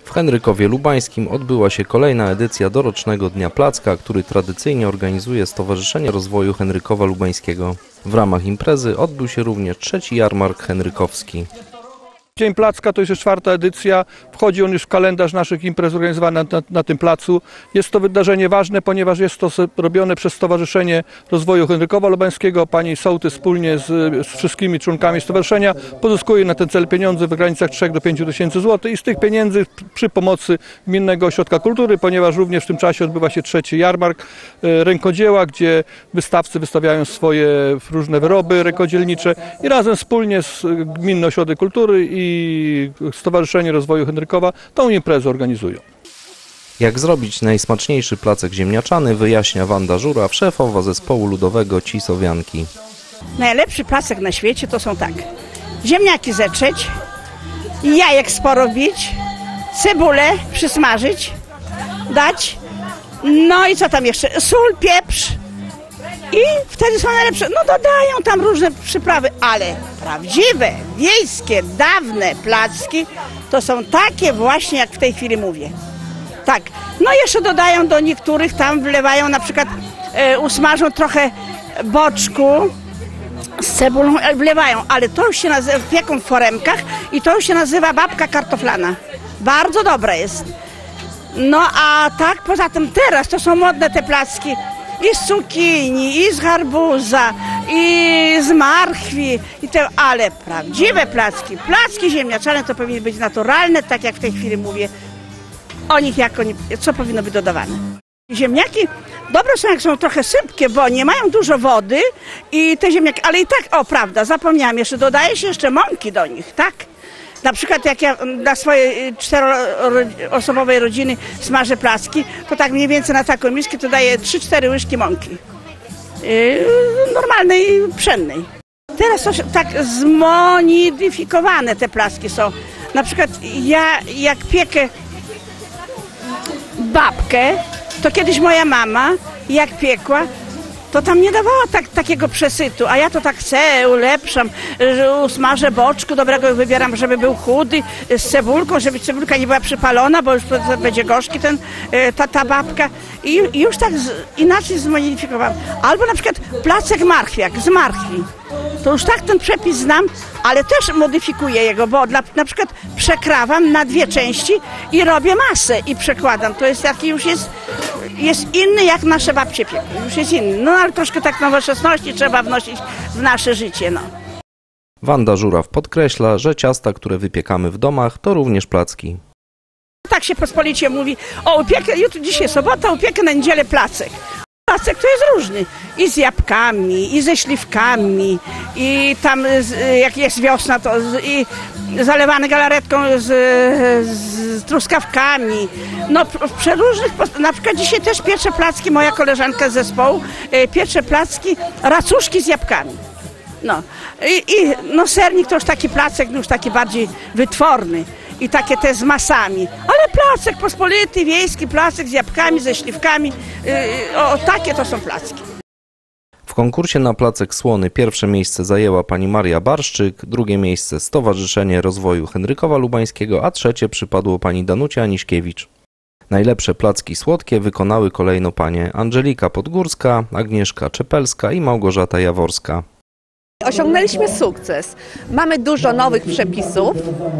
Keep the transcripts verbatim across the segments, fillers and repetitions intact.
W Henrykowie Lubańskim odbyła się kolejna edycja dorocznego Dnia Placka, który tradycyjnie organizuje Stowarzyszenie Rozwoju Henrykowa Lubańskiego. W ramach imprezy odbył się również trzeci jarmark henrykowski. Dzień Placka to już jest czwarta edycja, wchodzi on już w kalendarz naszych imprez organizowanych na, na, na tym placu. Jest to wydarzenie ważne, ponieważ jest to robione przez Stowarzyszenie Rozwoju Henrykowa Lubańskiego. Pani sołtys wspólnie z, z wszystkimi członkami stowarzyszenia pozyskuje na ten cel pieniądze w granicach trzech do pięciu tysięcy złotych i z tych pieniędzy przy pomocy Gminnego Ośrodka Kultury, ponieważ również w tym czasie odbywa się trzeci jarmark rękodzieła, gdzie wystawcy wystawiają swoje różne wyroby rękodzielnicze i razem wspólnie z Gminny Ośrodek Kultury i i Stowarzyszenie Rozwoju Henrykowa tą imprezę organizują. Jak zrobić najsmaczniejszy placek ziemniaczany, wyjaśnia Wanda Żuraw, szefowa zespołu ludowego Cisowianki. Najlepszy placek na świecie to są tak: ziemniaki zetrzeć, jajek sporo bić, cebulę przysmażyć, dać, no i co tam jeszcze, sól, pieprz. I wtedy są najlepsze. No dodają tam różne przyprawy, ale prawdziwe, wiejskie, dawne placki to są takie właśnie, jak w tej chwili mówię. Tak. No jeszcze dodają do niektórych, tam wlewają na przykład, e, usmażą trochę boczku z cebulą, wlewają, ale to już się nazywa, pieką w foremkach i to już się nazywa babka kartoflana. Bardzo dobra jest. No a tak poza tym teraz to są modne te placki. I z cukinii, i z garbuza, i z marchwi, i te, ale prawdziwe placki, placki ziemniaczane to powinny być naturalne, tak jak w tej chwili mówię o nich, jak oni, co powinno być dodawane. Ziemniaki dobre są, jak są trochę sypkie, bo nie mają dużo wody i te ziemniaki, ale i tak, o prawda, zapomniałam jeszcze, dodaje się jeszcze mąki do nich, tak? Na przykład jak ja dla swojej czteroosobowej rodziny smażę placki, to tak mniej więcej na taką miskę to daję trzy cztery łyżki mąki. Yy, normalnej, pszennej. Teraz to tak zmodyfikowane te placki są. Na przykład ja jak piekę babkę, to kiedyś moja mama jak piekła, to tam nie dawała tak, takiego przesytu, a ja to tak chcę, ulepszam, usmażę boczku dobrego, wybieram, żeby był chudy, z cebulką, żeby cebulka nie była przypalona, bo już będzie gorzki ten, ta, ta babka. I, i już tak z, inaczej zmodyfikowałam. Albo na przykład placek marchwiak z marchwi. To już tak ten przepis znam, ale też modyfikuję jego, bo dla, na przykład przekrawam na dwie części i robię masę i przekładam. To jest taki już jest, jest inny, jak nasze babcie piekły. Już jest inny. No ale troszkę tak nowoczesności trzeba wnosić w nasze życie. No. Wanda Żuraw podkreśla, że ciasta, które wypiekamy w domach, to również placki. Tak się pospolicie mówi, o upiekę, jutro dzisiaj sobota, upiekę na niedzielę placek. Placek to jest różny, i z jabłkami, i ze śliwkami, i tam jak jest wiosna, to z, i zalewany galaretką z, z truskawkami. No w przeróżnych, na przykład dzisiaj też piecze placki, moja koleżanka z zespołu, piecze placki, racuszki z jabłkami. No i, i no sernik to już taki placek, już taki bardziej wytworny. I takie te z masami, ale placek pospolity, wiejski placek z jabłkami, ze śliwkami, yy, o takie to są placki. W konkursie na placek słony pierwsze miejsce zajęła pani Maria Barszczyk, drugie miejsce Stowarzyszenie Rozwoju Henrykowa Lubańskiego, a trzecie przypadło pani Danucie Aniśkiewicz. Najlepsze placki słodkie wykonały kolejno panie Angelika Podgórska, Agnieszka Czepelska i Małgorzata Jaworska. Osiągnęliśmy sukces. Mamy dużo nowych przepisów,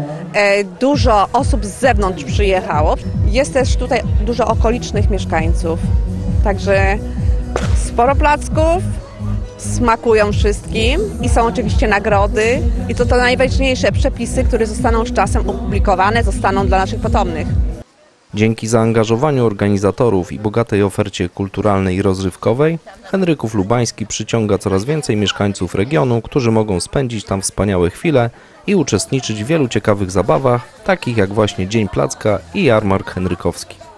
dużo osób z zewnątrz przyjechało. Jest też tutaj dużo okolicznych mieszkańców. Także sporo placków, smakują wszystkim i są oczywiście nagrody. I to te najważniejsze przepisy, które zostaną z czasem opublikowane, zostaną dla naszych potomnych. Dzięki zaangażowaniu organizatorów i bogatej ofercie kulturalnej i rozrywkowej, Henryków Lubański przyciąga coraz więcej mieszkańców regionu, którzy mogą spędzić tam wspaniałe chwile i uczestniczyć w wielu ciekawych zabawach, takich jak właśnie Dzień Placka i Jarmark Henrykowski.